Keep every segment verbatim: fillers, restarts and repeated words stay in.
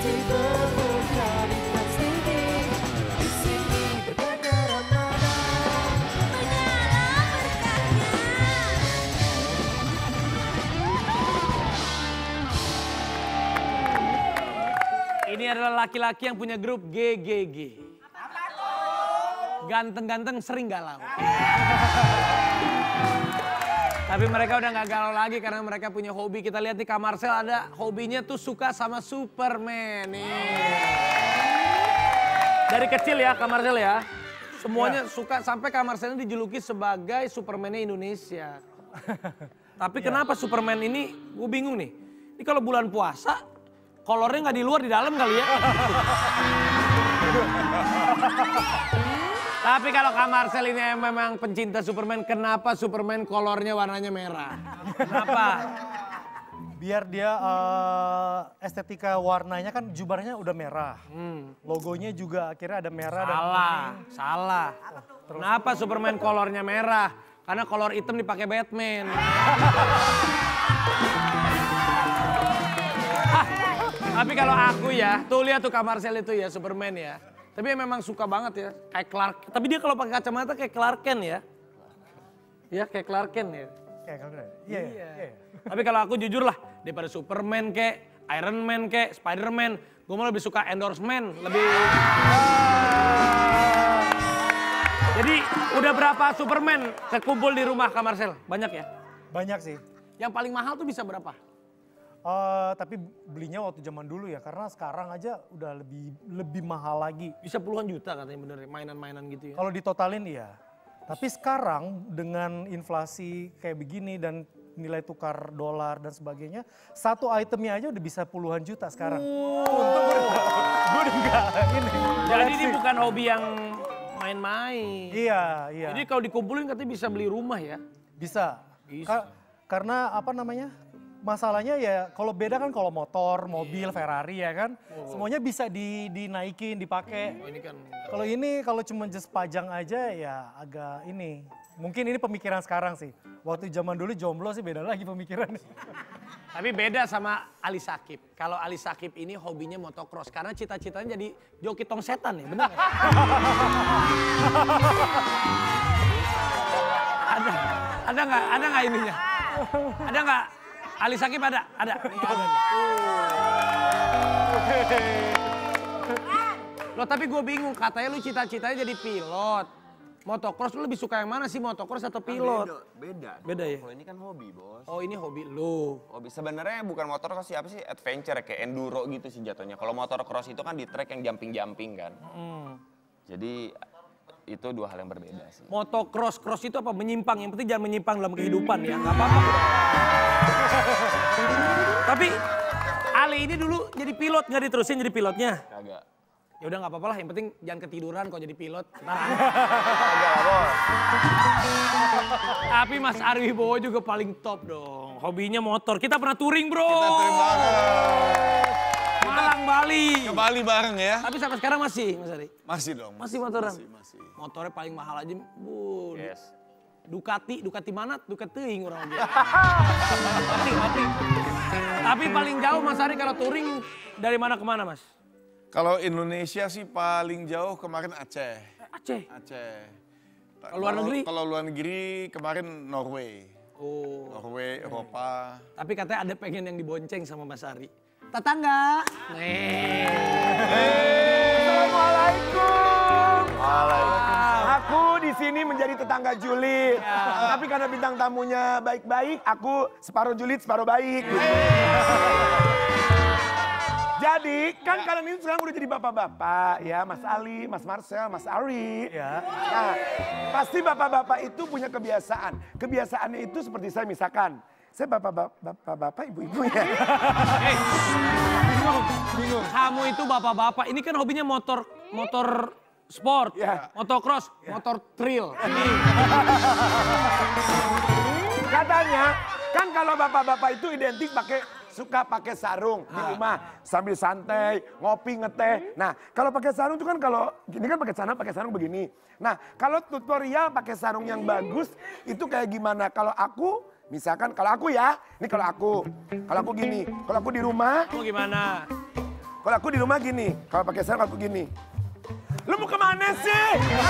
Ini adalah laki-laki yang punya grup G G G. Ganteng-ganteng sering galau. Tapi mereka udah gak galau lagi karena mereka punya hobi. Kita lihat di Kak Marcel ada hobinya tuh suka sama Superman nih. Dari kecil ya Kak Marcel ya. Semuanya ya. Suka sampai Kak Marcel ini dijuluki sebagai Superman-nya Indonesia. Tapi ya. Kenapa Superman ini gue bingung nih. Ini kalau bulan puasa kolornya nggak di luar di dalam kali ya. Tapi kalau Kak Marcel ini memang pencinta Superman, kenapa Superman kolornya warnanya merah? Kenapa? Biar dia uh, estetika warnanya kan jubahnya udah merah. Hmm. Logonya juga akhirnya ada merah. Salah, dan salah. Terus. Kenapa Superman kolornya merah? Karena kolor hitam dipakai Batman. Tapi kalau aku ya, tuh lihat tuh Kak Marcel itu ya Superman ya. Tapi memang suka banget ya, kayak Clark. Tapi dia kalau pakai kacamata kayak Clark Kent ya. Ya kayak Clark Kent ya. Kayak Clark Kent. Iya, iya. iya. Tapi kalau aku jujur lah, daripada Superman kayak Iron Man kayak Spider-Man, gue malah lebih suka endorsement, lebih. Jadi udah berapa Superman terkumpul di rumah Kak Marcel? Banyak ya? Banyak sih. Yang paling mahal tuh bisa berapa? Uh, tapi belinya waktu zaman dulu ya, karena sekarang aja udah lebih lebih mahal lagi. Bisa puluhan juta katanya bener, mainan-mainan gitu ya. Kalau ditotalin iya. Tapi sekarang dengan inflasi kayak begini dan nilai tukar dolar dan sebagainya, satu itemnya aja udah bisa puluhan juta sekarang. Untung gue udah enggak ini. Jadi ini bukan hobi yang main-main. Iya, iya. Jadi kalau dikumpulin katanya bisa beli rumah ya? Bisa. Bisa. Ka karena apa namanya? Masalahnya ya kalau beda kan kalau motor, mobil, Ferrari ya kan. Oh. Semuanya bisa di, dinaikin, dipakai. Oh, ini kan. Kalau ini kalau cuma just pajang aja ya agak ini. Mungkin ini pemikiran sekarang sih. Waktu zaman dulu jomblo sih beda lagi pemikirannya. Tapi beda sama Ali Sakib. Kalau Ali Sakib ini hobinya motocross. Karena cita-citanya jadi joki tong setan ya, benar nggak? ada, ada nggak? Ada nggak ininya? Ada nggak? Ali Sakib ada? Ada. Loh tapi gue bingung, katanya lu cita-citanya jadi pilot. Motocross lu lebih suka yang mana sih, motocross atau pilot? Beda. Beda. Beda ya? Kalau ini kan hobi, Bos. Oh, ini hobi lu. Hobi sebenarnya bukan motocross sih, apa sih? Adventure kayak enduro gitu sih jatuhnya. Kalau motocross itu kan di track yang jumping-jumping kan. Hmm. Jadi itu dua hal yang berbeda sih. Motocross, cross itu apa? Menyimpang, yang penting jangan menyimpang dalam kehidupan ya, nggak apa-apa. Tapi Ali ini dulu jadi pilot, nggak diterusin jadi pilotnya? Kagak. Ya udah nggak apa-apa lah, yang penting jangan ketiduran kalau jadi pilot. Kagak, Bos. Tapi Mas Arwi Bowo juga paling top dong. Hobinya motor. Kita pernah touring, Bro. Kita touring bareng. Malang, Bali. Ke Bali bareng ya. Tapi sampai sekarang masih, Mas Ari? Masih dong. Masih motoran? Masih, masih. Motornya paling mahal aja, Bu. Yes. Ducati, Ducati mana? Ducati teuing orang aja. Ducati, Ducati. Tapi paling jauh Mas Ari kalau touring dari mana ke mana, Mas? Kalau Indonesia sih paling jauh kemarin Aceh. Aceh? Aceh. Kalau luar negeri? Kalau luar negeri kemarin Norway. Oh. Norway, Eropa. Tapi katanya ada pengen yang dibonceng sama Mas Ari. Tetangga. Hey. Assalamualaikum. Waalaikumsalam. Aku di sini menjadi tetangga julid. Ya. Tapi karena bintang tamunya baik-baik, aku separuh julid, separuh baik. Jadi kan kalian ini sekarang udah jadi bapak-bapak ya, Mas Ali, Mas Marcel, Mas Ari. Ya. Nah, pasti bapak-bapak itu punya kebiasaan. Kebiasaannya itu seperti saya misalkan, saya bapak-bapak, ibu-ibu ya. Hey, bingung, bingung. Kamu itu bapak-bapak, ini kan hobinya motor, motor sport, Ya. motocross, ya. Motor trail. Katanya, kan kalau bapak-bapak itu identik pakai suka pakai sarung di rumah sambil santai, ngopi, ngeteh. Nah, kalau pakai sarung itu kan kalau gini kan pakai celana, pakai sarung begini. Nah, kalau tutorial pakai sarung yang bagus itu kayak gimana? Kalau aku, misalkan kalau aku ya, ini kalau aku, kalau aku gini, kalau aku di rumah. Kamu gimana? Kalau aku di rumah gini, kalau pakai sarung aku gini. Lu mau kemana sih?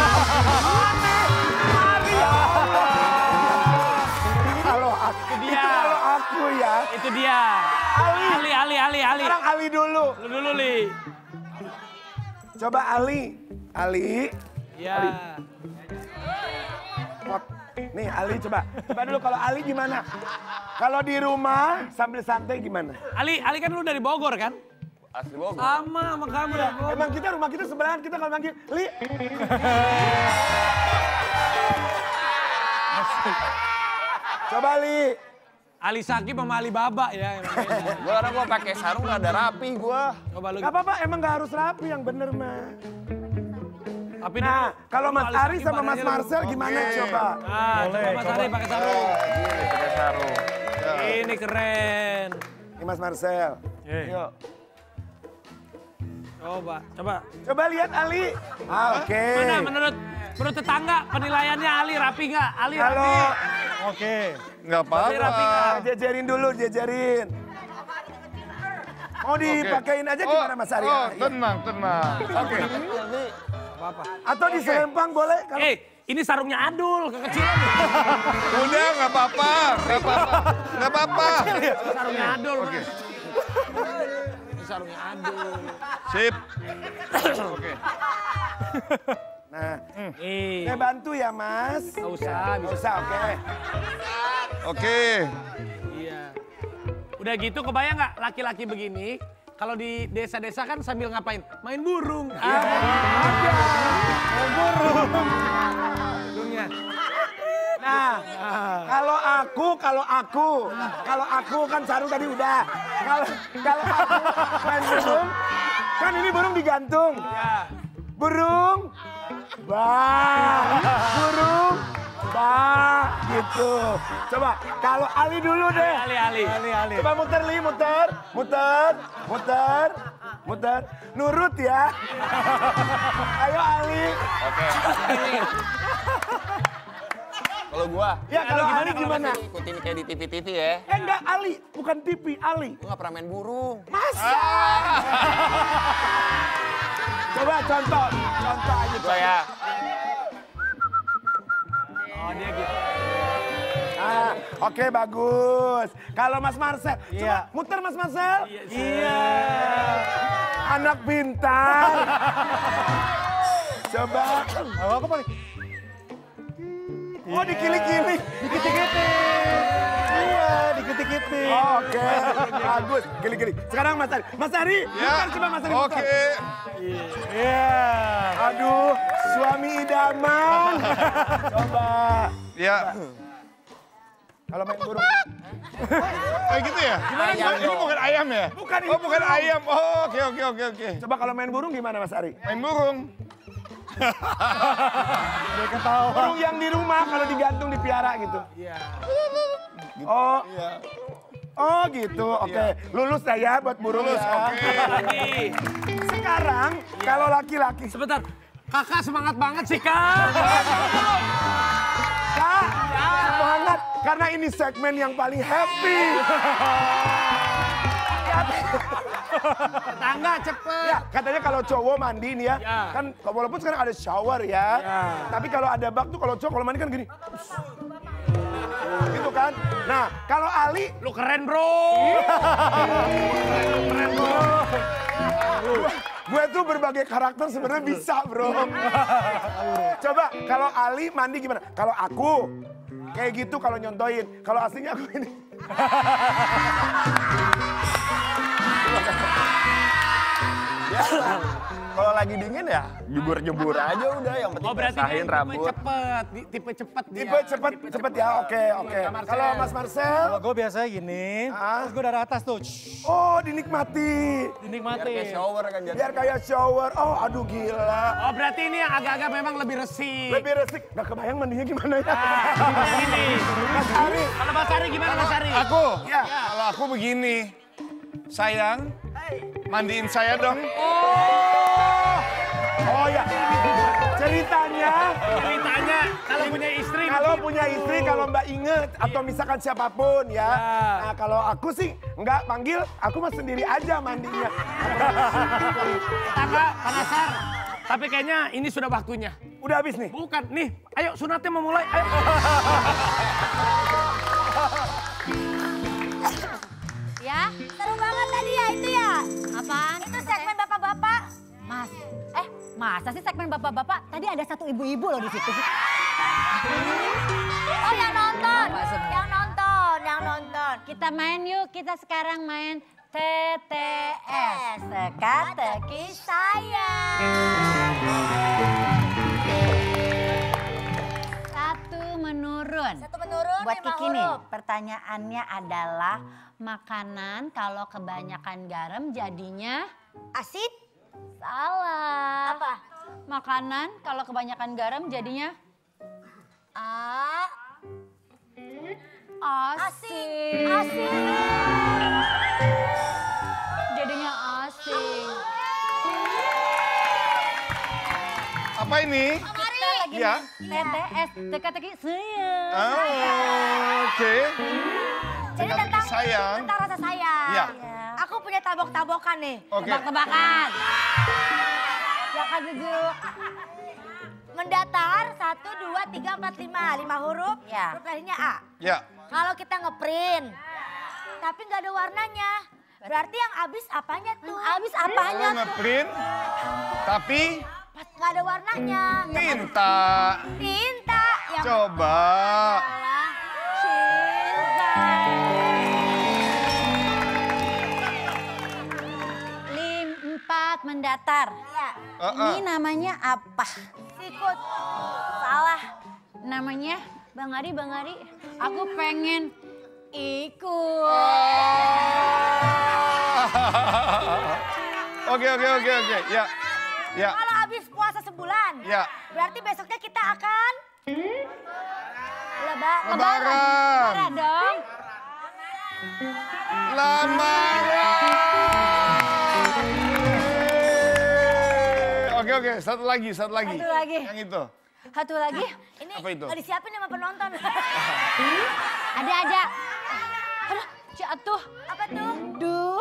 Mari ya Allah. Kalau aku, Itu dia. itu kalau aku ya. Itu dia. Ali. Ali, Ali, Ali, Ali. Sekarang Ali dulu. Lu dulu, Li. Coba Ali. Ali. Ya. Pot- Nih Ali coba. Coba dulu kalau Ali gimana? Kalau di rumah sambil santai gimana? Ali, Ali kan lu dari Bogor kan? Asli Bogor. Sama sama kamu dari Bogor. Emang kita rumah kita sebelahan, kita kalau manggil Li. Coba Li. Ali Sakib sama Ali Baba ya. Emang beda. Gue orang gue pakai sarung rada rapi gue. Coba lu. Gak apa-apa, emang gak harus rapi yang bener mah. Tapi Nah, dulu- kalau dulu Mas Ali Ari Sakib sama Mas badannya lebih- Marcel gimana coba? Ah, coba Mas Ari pakai sarung. Pakai sarung. Ini keren. Ini Mas Marcel. Oke. Yuk. Coba, coba. Coba lihat Ali. Ah, Oke. Mana menurut menurut tetangga penilaiannya Ali rapi nggak? Ali Kalau rapi. Oke. Nggak Ali rapi apa-apa. nggak? jejerin dulu, jejerin. Mau dipakein aja gimana Mas Ari? Oh, Ah, iya. tenang, tenang. Oke. Apa-apa. Atau diselempang boleh? Kalau Eh, ini sarungnya Adul, kekecilan. Udah, nggak apa-apa. Nggak apa-apa. Nggak apa-apa. Sarungnya Adul, Mas. Ini sarungnya Adul. Sip. Oke. Nah, Nih, saya bantu ya Mas. nggak usah, Nggak bisa. usah, oke. Oke. Iya. Udah gitu kebayang nggak laki-laki begini? Kalau di desa-desa kan sambil ngapain? Main burung. Ah, burungnya. Nah, kalau aku, kalau aku, kalau aku kan sarung tadi udah. Kalau kalau aku main burung, kan ini burung digantung. Ya. Burung, bah, burung, bah, gitu. Coba, kalau Ali dulu deh. Ali, Ali. Ali, Ali. Coba muter Li, muter, muter, muter, muter. Nurut ya. Ayo Ali. Oke. Kalau gua, Ya kalau gimana Ali kalau gimana? ikutin kayak di T V-T V ya. Eh enggak Ali, bukan T V, Ali. Gue gak pernah main burung. Masa? Coba contoh, contoh aja. Gue ya, Oh, dia gitu. Ah, oke bagus. Kalau Mas Marcel, coba Iya. muter Mas Marcel. Iya. Anak pintar. Coba. Apa aku paling? Oh dikili-kili. Dikit-dikit. Iya, dikit-dikit. Oh, oke, bagus. Gili-gili. Sekarang Mas Ari. Mas Ari, muter coba Mas Ari muter. Oke. Iya. Aduh, suami idaman. Coba. Ya. Kalau main burung. Oh gitu ya? Gimana? Ayam Ini dong. bukan ayam ya? Bukan, ini Oh bukan burung. ayam. Oh oke oke oke oke. Coba kalau main burung gimana Mas Ari? Main burung. Dia ketawa. Burung yang di rumah kalau digantung dipiara gitu. Iya. Oh, Iya. oh gitu. Oke, lulus lah ya buat burung Lulus, ya. oke. Lagi. Sekarang kalau laki-laki, Sebentar. Kakak semangat banget sih, Kak. Kak, semangat karena ini segmen yang paling happy. Tetangga cepet. Ya, katanya kalau cowok mandi nih ya, Ya. kan walaupun sekarang ada shower ya, Ya. tapi kalau ada bak tuh kalau cowok kalau mandi kan gini. Gitu kan. Nah, kalau Ali, Lu keren, Bro. Keren, Bro. gue tuh berbagai karakter sebenarnya bisa, bro. Coba kalau Ali mandi gimana? Kalau aku kayak gitu kalau nyontoin. Kalau aslinya aku ini. kalau lagi dingin ya jebur-jebur aja udah. Yang penting Oh, berarti dia basahin tipe rambut. cepet. Di- Tipe cepet dia. Tipe cepet, cepet ya. Oke, oke. Kak Marcel. Kalau Mas Marcel, Kalau gue biasanya gini, Ah. terus gue dari atas tuh, oh dinikmati. Biar dinikmati. kayak shower kan jadi. Biar kayak shower. Oh, aduh gila. Oh, berarti ini yang agak-agak memang lebih resik. Lebih resik. Gak kebayang mandinya gimana ya. Nah, ini. Mas Ari. Kalau Mas Ari gimana, Mas Ari? Aku? Ya. Kalau aku begini. Sayang, mandiin saya dong. Oh ya. Ceritanya, Ceritanya kalau punya istri kalau begini. punya istri kalau Mbak inget atau misalkan siapapun ya. Nah kalau aku sih nggak panggil, aku mah sendiri aja mandinya. Kakak, Pak Nasar. Tapi kayaknya ini sudah waktunya. Udah habis nih? Bukan, nih. Ayo sunatnya mau mulai, ayo. Ya, seru banget tadi ya itu ya. Apaan? Itu segmen bapak-bapak. Mas, eh masa sih segmen bapak-bapak? Tadi ada satu ibu-ibu loh di situ. Oh yang nonton, yang nonton, yang nonton. Kita main yuk, kita sekarang main T T S, teka-teki sayang. Satu menurun. Satu menurun, buat Kiki nih, pertanyaannya adalah makanan kalau kebanyakan garam jadinya asin? Salah. Apa? Makanan kalau kebanyakan garam jadinya A. Asin. Asin. Jadinya asin. Apa ini? Kita lagi Ya. T T S, teka-teki sayang. Oh, oke. Jadi Teka-teki tentang, sayang. tentang rasa sayang. Ya. Aku punya tabok-tabokan nih. Oke. Tebak-tebakan. Silakan duduk. Mendatar satu, dua, tiga, empat, lima. Lima huruf, Ya. huruf terakhirnya A. Ya. Kalau kita ngeprint, tapi nggak ada warnanya. Berarti yang habis apanya tuh? Habis apanya Oh, ngeprint. Tapi Nggak ada warnanya. tinta. Tinta. Yang Coba. adalah cinta. Lim empat mendatar. Ya, Uh-uh. Ini namanya apa? sikut. Salah. Namanya Bang Ari, Bang Ari. Aku pengen ikut. Oke, oke, oke, oke. Ya. Ya. Kalau habis puasa sebulan, Ya. berarti besoknya kita akan Leba Lebaran. Lebaran dong. Lamaran. Oke, oke. Satu lagi, satu lagi. Satu lagi. Yang itu. Satu lagi. Ini Apa itu? nggak disiapin sama penonton. Ada ada. Aduh, jatuh. Apa tuh? Duh.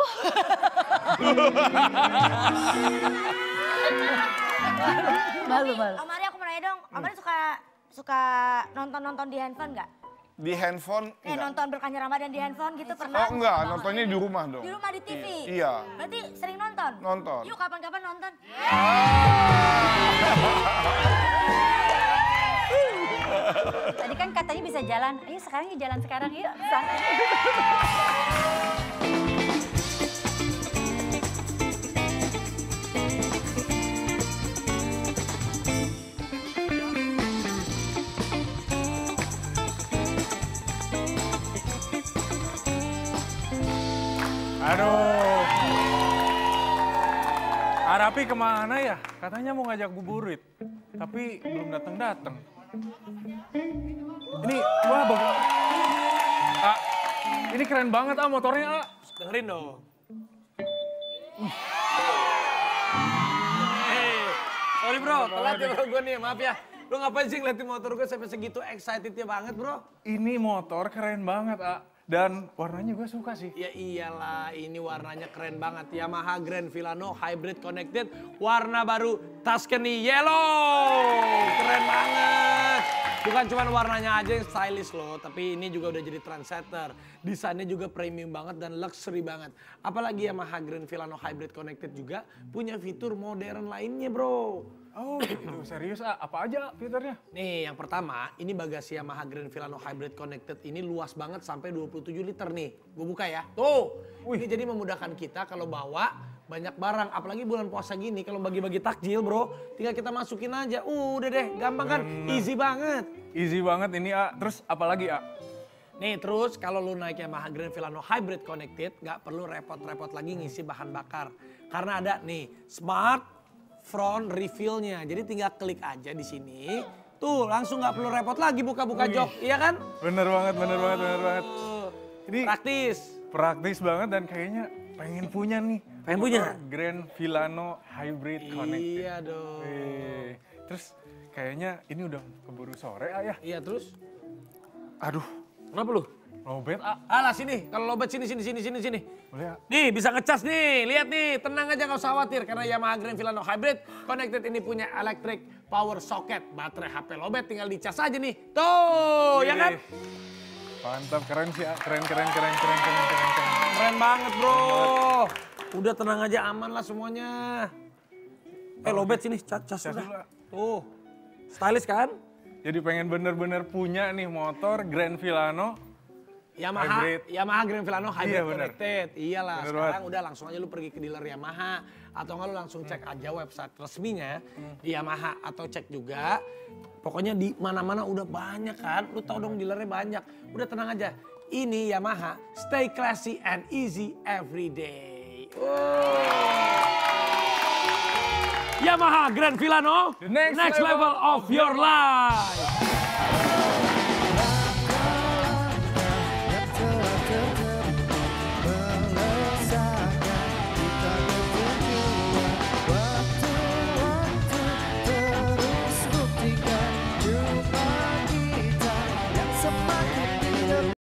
Malu malu. Om Ari aku mau nanya dong. Om Ari suka suka nonton-nonton di handphone nggak? Di handphone Eh enggak. nonton berkahnya Ramadan di handphone gitu pernah? Oh enggak, nontonnya di rumah dong. Di rumah di T V? I- Iya. Berarti sering nonton? Nonton. Yuk kapan-kapan nonton. Tadi kan katanya bisa jalan. Ayo sekarang yuk jalan sekarang yuk. Santai. Aduh. Arapi kemana ya? Katanya mau ngajak buburit. Tapi belum datang-datang. Ini, wah bagus. Ah, ini keren banget ah motornya ah. Dengerin dong. Hey, sorry bro, telat ya bro gue nih, maaf ya. Lu ngapain sih ngeliatin motor gue sampai segitu excitednya banget bro? Ini motor keren banget ah. Dan warnanya gue suka sih. Ya iyalah, ini warnanya keren banget. Yamaha Grand Filano Hybrid Connected, warna baru Tuscany Yellow. Keren banget. Bukan cuma warnanya aja yang stylish loh, tapi ini juga udah jadi trendsetter. Desainnya juga premium banget dan luxury banget. Apalagi Yamaha Grand Filano Hybrid Connected juga punya fitur modern lainnya bro. Oh gitu, serius ah. Apa aja fiturnya? Nih yang pertama, ini bagasi Yamaha Grand Filano Hybrid Connected ini luas banget sampai dua puluh tujuh liter nih. Gue buka ya. Tuh, ini jadi memudahkan kita kalau bawa banyak barang. Apalagi bulan puasa gini kalau bagi-bagi takjil bro, tinggal kita masukin aja. Uh, udah deh, gampang kan? Easy banget. Easy banget ini ah. Terus apalagi ah? Nih terus kalau lu naik Yamaha Grand Filano Hybrid Connected, nggak perlu repot-repot lagi ngisi bahan bakar. Karena ada nih, smart front refill-nya. Jadi tinggal klik aja di sini. Tuh langsung nggak perlu repot lagi buka-buka jok, iya kan? Bener banget, bener banget, bener banget. Ini Praktis. praktis banget dan kayaknya pengen punya nih. Pengen punya? motor Grand Filano Hybrid Connected. Iya dong. Eh, terus kayaknya ini udah keburu sore ah ya. Iya terus? Aduh. Kenapa lu? Lobet. A- Alah sini, kalau lobet sini, sini, sini, sini, sini. Boleh ya? Nih bisa ngecas nih, lihat nih, tenang aja nggak usah khawatir karena Yamaha Grand Filano Hybrid Connected ini punya electric power socket, baterai H P lobet tinggal dicas aja nih, tuh, ya kan? Mantap, keren sih, keren, keren, keren, keren, keren, keren, keren. Keren banget bro, udah tenang aja aman lah semuanya. Eh lobet sini, cas, cas udah. Tuh, stylish kan? Jadi pengen bener-bener punya nih motor Grand Filano. Yamaha, Hybrid. Yamaha Grand Filano Hybrid Iya, bener. Connected. Iyalah, Bener sekarang banget. udah langsung aja lu pergi ke dealer Yamaha. Atau enggak lu langsung cek aja website resminya di Yamaha. Atau cek juga, pokoknya di mana-mana udah banyak kan. Lu tau dong dealernya banyak. Udah tenang aja, ini Yamaha, stay classy and easy every day. Wow. Yamaha Grand Filano, The next next level level of your life.